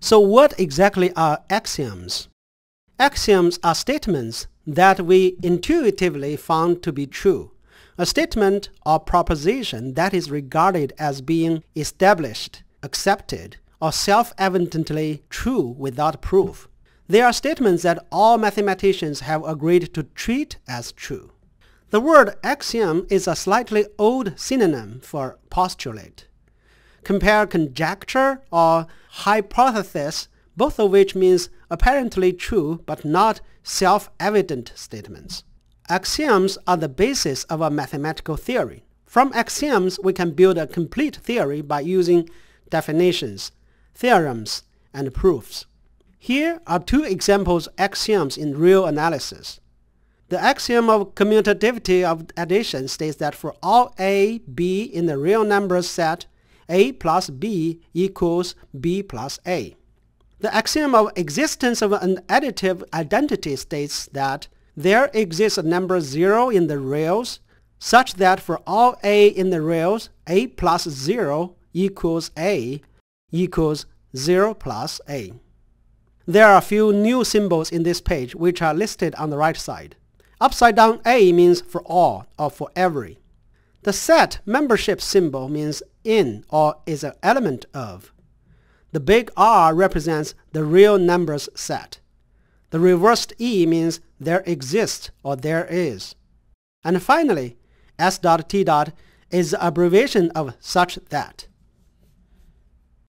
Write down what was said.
So what exactly are axioms? Axioms are statements that we intuitively found to be true. A statement or proposition that is regarded as being established, accepted, or self-evidently true without proof. They are statements that all mathematicians have agreed to treat as true. The word axiom is a slightly old synonym for postulate. Compare conjecture or hypothesis, both of which means apparently true but not self-evident statements. Axioms are the basis of a mathematical theory. From axioms, we can build a complete theory by using definitions, theorems, and proofs. Here are two examples of axioms in real analysis. The axiom of commutativity of addition states that for all a, b in the real numbers set, a plus b equals b plus a. The axiom of existence of an additive identity states that there exists a number 0 in the reals such that for all a in the reals, a plus 0 equals a equals 0 plus a. There are a few new symbols in this page which are listed on the right side. Upside down A means for all or for every. The set membership symbol means in or is an element of. The big R represents the real numbers set. The reversed E means there exists or there is. And finally, S.T. is the abbreviation of such that.